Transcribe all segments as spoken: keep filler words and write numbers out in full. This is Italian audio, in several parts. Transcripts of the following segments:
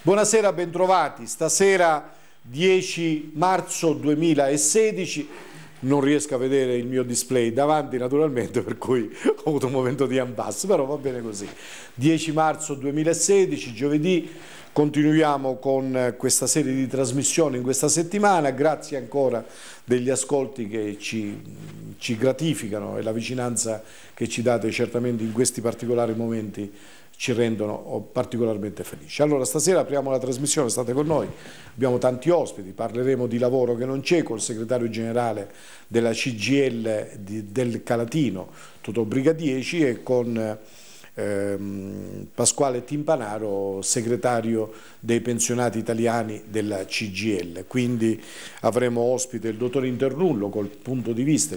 Buonasera, bentrovati. Stasera dieci marzo duemilasedici, non riesco a vedere il mio display davanti naturalmente, per cui ho avuto un momento di impasse, però va bene così. dieci marzo duemilasedici, giovedì, continuiamo con questa serie di trasmissioni in questa settimana, grazie ancora degli ascolti che ci, ci gratificano e la vicinanza che ci date certamente in questi particolari momenti ci rendono particolarmente felici. Allora, stasera apriamo la trasmissione, state con noi, abbiamo tanti ospiti, parleremo di lavoro che non c'è col segretario generale della C G I L di, del Calatino, Totò Brigadieci, e con ehm, Pasquale Timpanaro, segretario dei pensionati italiani della C G I L. Quindi avremo ospite il dottor Internullo col punto di vista,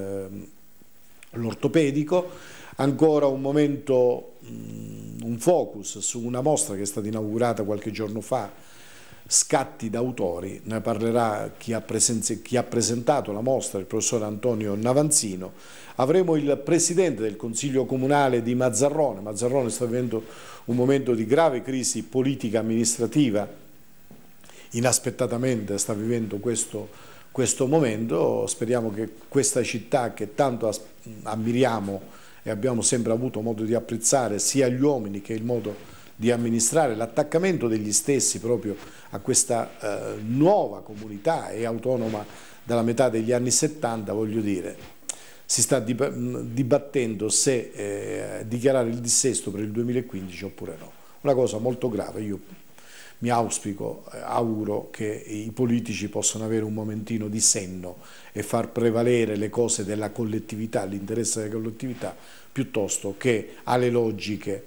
l'ortopedico, ancora un momento, un focus su una mostra che è stata inaugurata qualche giorno fa, Scatti d'autori, ne parlerà chi ha, chi ha presentato la mostra, il professor Antonio Navanzino. Avremo il presidente del Consiglio Comunale di Mazzarrone. Mazzarrone sta vivendo un momento di grave crisi politica amministrativa, inaspettatamente sta vivendo questo, questo momento. Speriamo che questa città che tanto ammiriamo e abbiamo sempre avuto modo di apprezzare, sia gli uomini che il modo di amministrare, l'attaccamento degli stessi proprio a questa eh, nuova comunità e autonoma dalla metà degli anni settanta, voglio dire, si sta dibattendo se eh, dichiarare il dissesto per il duemilaquindici oppure no. Una cosa molto grave. Io mi auspico, eh, auguro che i politici possano avere un momentino di senno e far prevalere le cose della collettività, l'interesse della collettività, piuttosto che alle logiche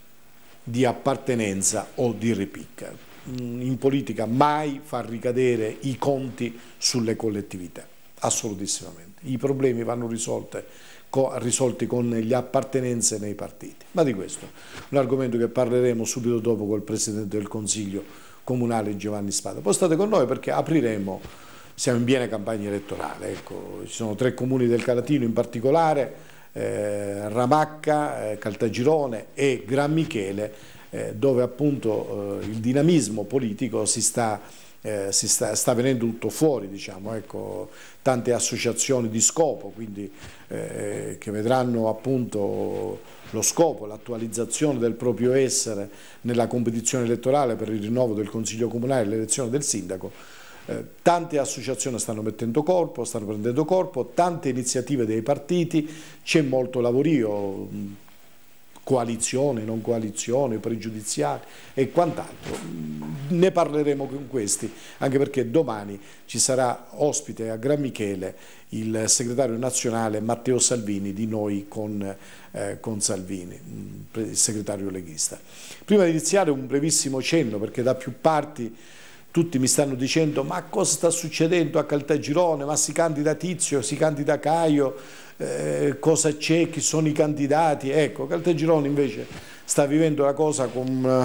di appartenenza o di ripicca. In politica mai far ricadere i conti sulle collettività, assolutissimamente. I problemi vanno risolti risolti con le appartenenze nei partiti, ma di questo un argomento che parleremo subito dopo col Presidente del Consiglio Comunale Giovanni Spada. Poi state con noi perché apriremo, siamo in piena campagna elettorale, ecco, ci sono tre comuni del Calatino in particolare, eh, Ramacca, eh, Caltagirone e Gran Michele, eh, dove appunto eh, il dinamismo politico si sta Eh, si sta, sta venendo tutto fuori, diciamo, ecco, tante associazioni di scopo, quindi eh, che vedranno appunto lo scopo, l'attualizzazione del proprio essere nella competizione elettorale per il rinnovo del Consiglio Comunale e l'elezione del Sindaco. Eh, tante associazioni stanno mettendo corpo, stanno prendendo corpo, tante iniziative dei partiti, c'è molto lavorio, coalizioni, non coalizioni, pregiudiziali e quant'altro. Ne parleremo con questi, anche perché domani ci sarà ospite a Gran Michele il segretario nazionale Matteo Salvini, di Noi con, eh, con Salvini, il segretario leghista. Prima di iniziare un brevissimo cenno, perché da più parti tutti mi stanno dicendo ma cosa sta succedendo a Caltagirone, ma si candida Tizio, si candida Caio, eh, cosa c'è, chi sono i candidati. Ecco, Caltagirone invece sta vivendo la cosa con,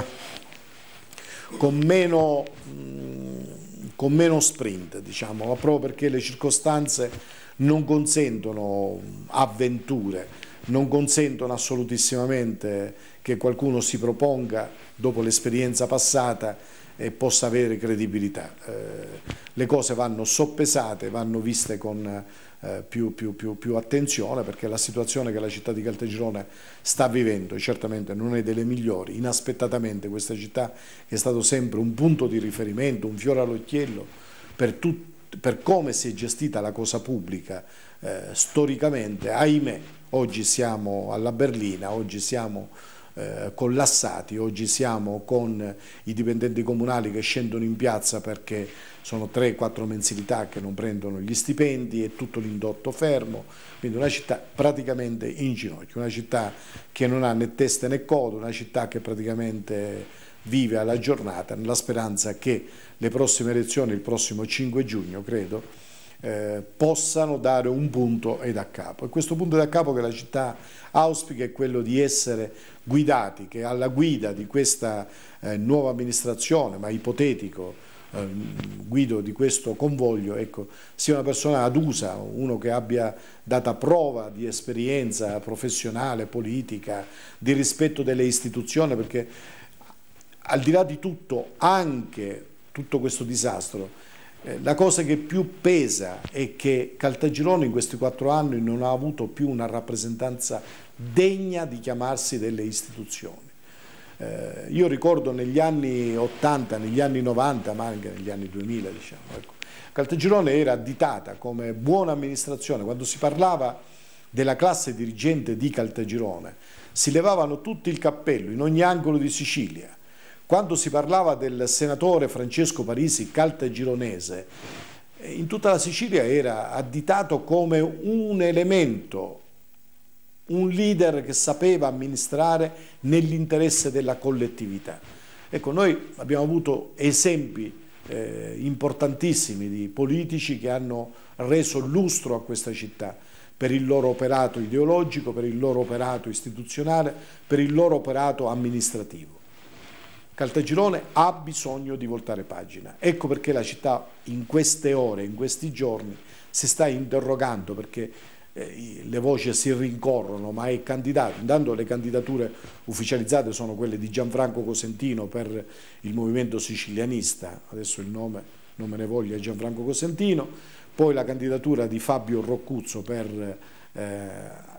con, meno, con meno sprint, diciamo, proprio perché le circostanze non consentono avventure, non consentono assolutissimamente che qualcuno si proponga dopo l'esperienza passata e possa avere credibilità. Eh, le cose vanno soppesate, vanno viste con eh, più, più, più, più attenzione, perché la situazione che la città di Caltagirone sta vivendo certamente non è delle migliori. Inaspettatamente questa città, che è stato sempre un punto di riferimento, un fiore all'occhiello per, tut, per come si è gestita la cosa pubblica eh, storicamente, ahimè, oggi siamo alla berlina, oggi siamo Eh, collassati, oggi siamo con i dipendenti comunali che scendono in piazza perché sono tre quattro mensilità che non prendono gli stipendi e tutto l'indotto fermo, quindi una città praticamente in ginocchio, una città che non ha né testa né coda, una città che praticamente vive alla giornata nella speranza che le prossime elezioni, il prossimo cinque giugno credo, Eh, possano dare un punto ed a capo, e questo punto da capo che la città auspica è quello di essere guidati, che alla guida di questa eh, nuova amministrazione, ma ipotetico eh, guido di questo convoglio, ecco, sia una persona adusa, uno che abbia data prova di esperienza professionale, politica, di rispetto delle istituzioni, perché al di là di tutto, anche tutto questo disastro, eh, la cosa che più pesa è che Caltagirone in questi quattro anni non ha avuto più una rappresentanza degna di chiamarsi delle istituzioni. Eh, io ricordo negli anni ottanta, negli anni novanta, ma anche negli anni duemila, diciamo, ecco, Caltagirone era additata come buona amministrazione. Quando si parlava della classe dirigente di Caltagirone, si levavano tutti il cappello in ogni angolo di Sicilia. Quando si parlava del senatore Francesco Parisi caltagironese, in tutta la Sicilia era additato come un elemento, un leader che sapeva amministrare nell'interesse della collettività. Ecco, noi abbiamo avuto esempi eh, importantissimi di politici che hanno reso lustro a questa città per il loro operato ideologico, per il loro operato istituzionale, per il loro operato amministrativo. Caltagirone ha bisogno di voltare pagina. Ecco perché la città in queste ore, in questi giorni, si sta interrogando, perché eh, le voci si rincorrono, ma è candidato. Intanto le candidature ufficializzate sono quelle di Gianfranco Cosentino per il movimento sicilianista, adesso il nome non me ne voglia, Gianfranco Cosentino, poi la candidatura di Fabio Roccuzzo per eh,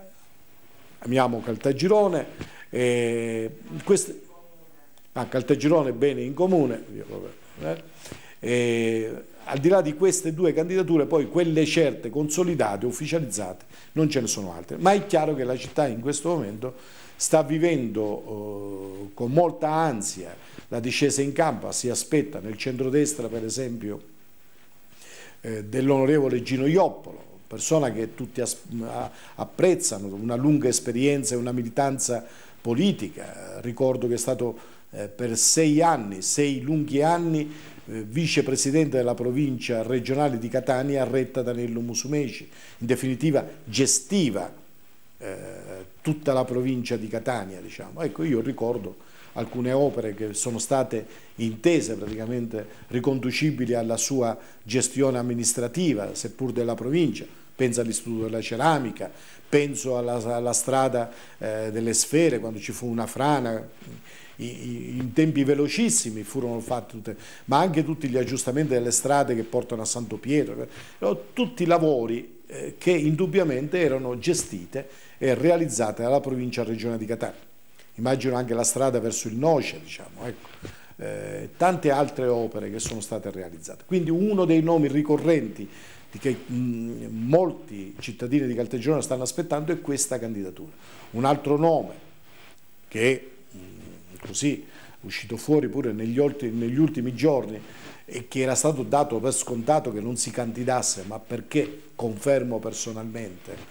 Amiamo Caltagirone, eh, queste, ah, Caltagirone bene in comune, eh, eh, al di là di queste due candidature poi quelle certe, consolidate, ufficializzate, non ce ne sono altre, ma è chiaro che la città in questo momento sta vivendo eh, con molta ansia la discesa in campo. Si aspetta nel centrodestra per esempio eh, dell'onorevole Gino Ioppolo, persona che tutti apprezzano, una lunga esperienza e una militanza politica. Ricordo che è stato eh, per sei anni, sei lunghi anni, eh, vicepresidente della provincia regionale di Catania retta da Nello Musumeci. In definitiva gestiva eh, tutta la provincia di Catania, diciamo. Ecco, io ricordo alcune opere che sono state intese praticamente riconducibili alla sua gestione amministrativa, seppur della provincia. Penso all'Istituto della Ceramica, penso alla, alla strada eh, delle Sfere, quando ci fu una frana, in tempi velocissimi furono fatte tutte, ma anche tutti gli aggiustamenti delle strade che portano a Santo Pietro, tutti lavori eh, che indubbiamente erano gestite e realizzate dalla provincia regione di Catania. Immagino anche la strada verso il Noce, diciamo, ecco. eh, tante altre opere che sono state realizzate. Quindi uno dei nomi ricorrenti di che mh, molti cittadini di Caltagirone stanno aspettando è questa candidatura. Un altro nome che mh, così è uscito fuori pure negli, ultimi, negli ultimi giorni e che era stato dato per scontato che non si candidasse, ma perché confermo personalmente,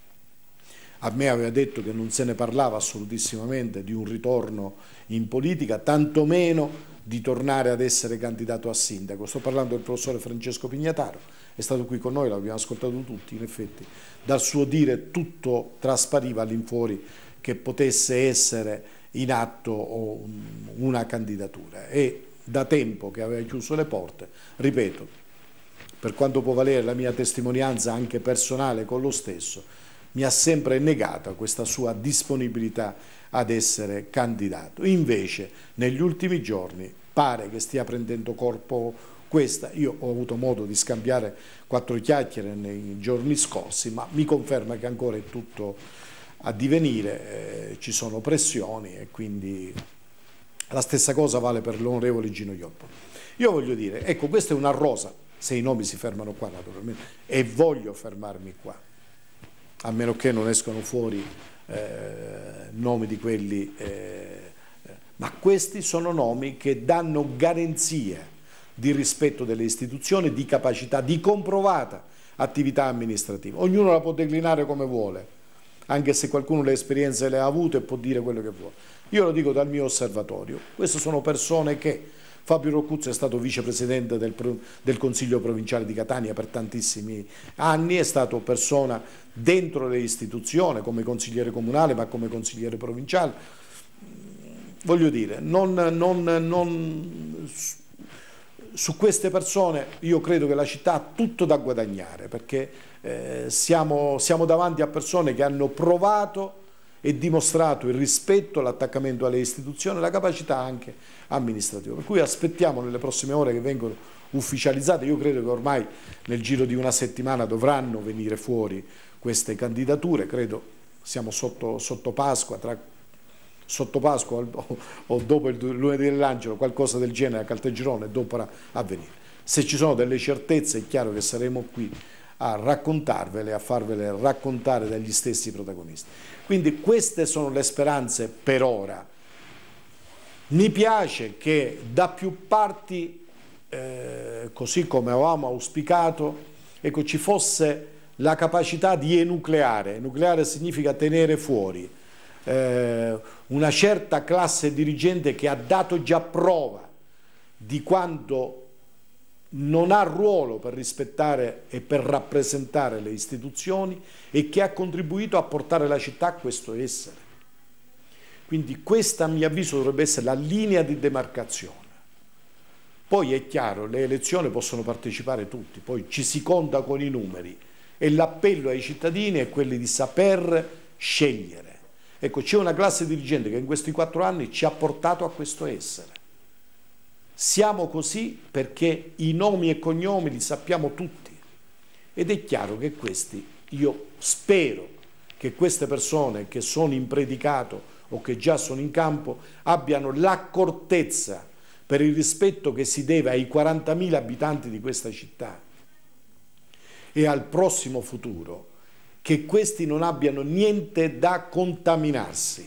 a me aveva detto che non se ne parlava assolutissimamente di un ritorno in politica, tantomeno di tornare ad essere candidato a sindaco. Sto parlando del professore Francesco Pignataro, è stato qui con noi, l'abbiamo ascoltato tutti, in effetti dal suo dire tutto traspariva all'infuori che potesse essere in atto una candidatura. E da tempo che aveva chiuso le porte, ripeto, per quanto può valere la mia testimonianza anche personale con lo stesso, mi ha sempre negato questa sua disponibilità ad essere candidato. Invece negli ultimi giorni pare che stia prendendo corpo questa. Io ho avuto modo di scambiare quattro chiacchiere nei giorni scorsi, ma mi conferma che ancora è tutto a divenire, eh, ci sono pressioni e quindi la stessa cosa vale per l'onorevole Gino Ioppolo. Io voglio dire, ecco, questa è una rosa, se i nomi si fermano qua naturalmente, e voglio fermarmi qua, a meno che non escono fuori eh, nomi di quelli, eh, ma questi sono nomi che danno garanzia di rispetto delle istituzioni, di capacità, di comprovata attività amministrativa. Ognuno la può declinare come vuole, anche se qualcuno le esperienze le ha avute e può dire quello che vuole. Io lo dico dal mio osservatorio, queste sono persone che... Fabio Roccuzzo è stato vicepresidente del, del Consiglio Provinciale di Catania per tantissimi anni, è stato persona dentro le istituzioni come consigliere comunale ma come consigliere provinciale. Voglio dire, non, non, non, su queste persone io credo che la città ha tutto da guadagnare, perché eh, siamo, siamo davanti a persone che hanno provato è dimostrato il rispetto, l'attaccamento alle istituzioni, la capacità anche amministrativa. Per cui aspettiamo nelle prossime ore che vengono ufficializzate. Io credo che ormai nel giro di una settimana dovranno venire fuori queste candidature, credo siamo sotto, sotto Pasqua, tra sotto Pasqua o, o dopo il lunedì dell'Angelo, qualcosa del genere a Caltagirone dovrà avvenire. Se ci sono delle certezze è chiaro che saremo qui a raccontarvele, a farvele raccontare dagli stessi protagonisti. Quindi queste sono le speranze per ora. Mi piace che da più parti, eh, così come avevamo auspicato, ecco, ci fosse la capacità di enucleare. Enucleare significa tenere fuori eh, una certa classe dirigente che ha dato già prova di quanto non ha ruolo per rispettare e per rappresentare le istituzioni e che ha contribuito a portare la città a questo essere. Quindi questa, a mio avviso, dovrebbe essere la linea di demarcazione. Poi è chiaro, le elezioni possono partecipare tutti, poi ci si conta con i numeri e l'appello ai cittadini è quello di saper scegliere. Ecco, c'è una classe dirigente che in questi quattro anni ci ha portato a questo essere. Siamo così perché i nomi e cognomi li sappiamo tutti ed è chiaro che questi, io spero che queste persone che sono in predicato o che già sono in campo abbiano l'accortezza per il rispetto che si deve ai quarantamila abitanti di questa città e al prossimo futuro, che questi non abbiano niente da contaminarsi.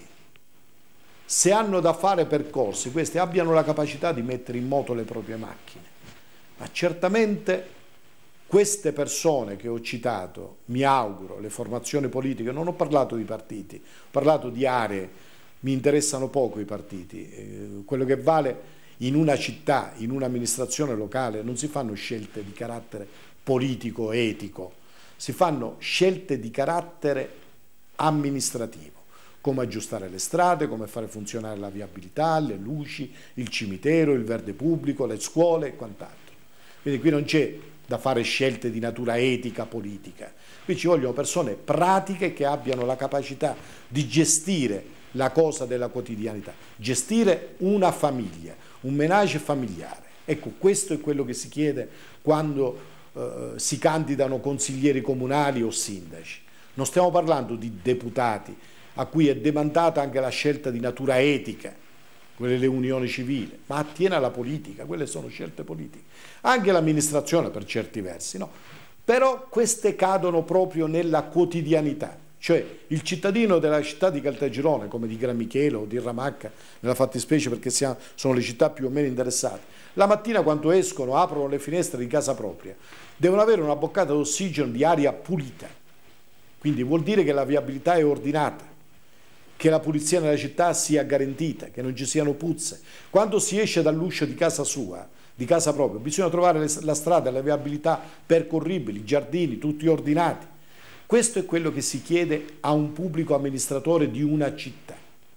Se hanno da fare percorsi, questi abbiano la capacità di mettere in moto le proprie macchine. Ma certamente queste persone che ho citato, mi auguro, le formazioni politiche, non ho parlato di partiti, ho parlato di aree, mi interessano poco i partiti. Eh, quello che vale in una città, in un'amministrazione locale, non si fanno scelte di carattere politico, etico, si fanno scelte di carattere amministrativo. Come aggiustare le strade, come fare funzionare la viabilità, le luci, il cimitero, il verde pubblico, le scuole e quant'altro. Quindi qui non c'è da fare scelte di natura etica, politica. Qui ci vogliono persone pratiche che abbiano la capacità di gestire la cosa della quotidianità, gestire una famiglia, un ménage familiare. Ecco, questo è quello che si chiede quando eh, si candidano consiglieri comunali o sindaci. Non stiamo parlando di deputati a cui è demandata anche la scelta di natura etica, quelle delle unioni civili, ma attiene alla politica, quelle sono scelte politiche. Anche l'amministrazione per certi versi, no? Però queste cadono proprio nella quotidianità, cioè il cittadino della città di Caltagirone, come di Gran Michele o di Ramacca, nella fattispecie perché siamo, sono le città più o meno interessate, la mattina quando escono, aprono le finestre di casa propria, devono avere una boccata d'ossigeno di aria pulita, quindi vuol dire che la viabilità è ordinata, che la pulizia nella città sia garantita, che non ci siano puzze. Quando si esce dall'uscio di casa sua, di casa propria, bisogna trovare le, la strada, la viabilità percorribili, i giardini, tutti ordinati. Questo è quello che si chiede a un pubblico amministratore di una città.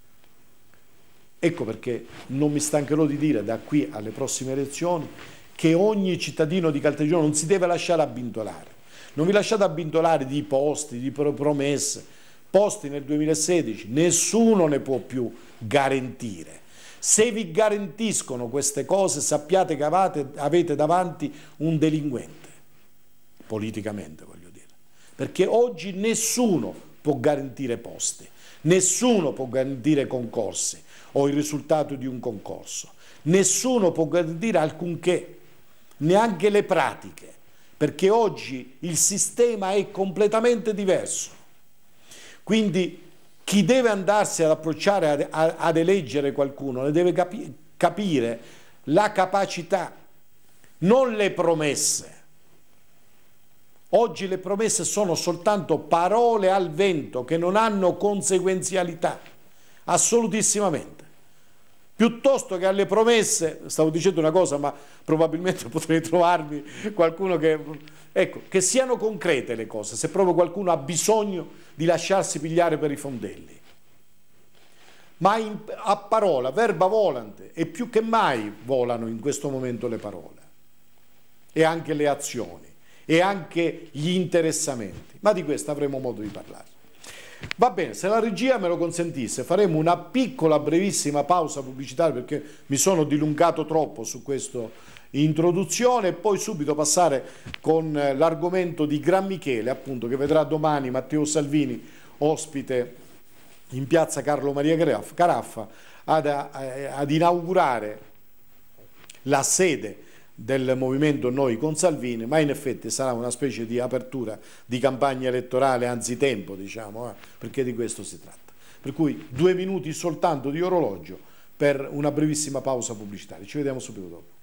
Ecco perché non mi stancherò di dire da qui alle prossime elezioni che ogni cittadino di Caltagirone non si deve lasciare abbindolare. Non vi lasciate abbindolare di posti, di promesse. Posti nel duemilasedici, nessuno ne può più garantire. Se vi garantiscono queste cose, sappiate che avete, avete davanti un delinquente, politicamente voglio dire, perché oggi nessuno può garantire posti, nessuno può garantire concorsi o il risultato di un concorso, nessuno può garantire alcunché, neanche le pratiche, perché oggi il sistema è completamente diverso. Quindi chi deve andarsi ad approcciare ad, ad eleggere qualcuno ne deve capi, capire la capacità, non le promesse. Oggi le promesse sono soltanto parole al vento che non hanno conseguenzialità, assolutissimamente. Piuttosto che alle promesse, stavo dicendo una cosa ma probabilmente potrei trovarmi qualcuno che... Ecco, che siano concrete le cose, se proprio qualcuno ha bisogno di lasciarsi pigliare per i fondelli. Ma in, a parola, verba volante, e più che mai volano in questo momento le parole, e anche le azioni, e anche gli interessamenti. Ma di questo avremo modo di parlare. Va bene, se la regia me lo consentisse, faremo una piccola, brevissima pausa pubblicitaria perché mi sono dilungato troppo su questa introduzione e poi subito passare con l'argomento di Gran Michele, appunto, che vedrà domani Matteo Salvini ospite in piazza Carlo Maria Caraffa ad, ad inaugurare la sede del movimento Noi con Salvini, ma in effetti sarà una specie di apertura di campagna elettorale anzitempo, diciamo, eh, perché di questo si tratta. Per cui due minuti soltanto di orologio per una brevissima pausa pubblicitaria. Ci vediamo subito dopo.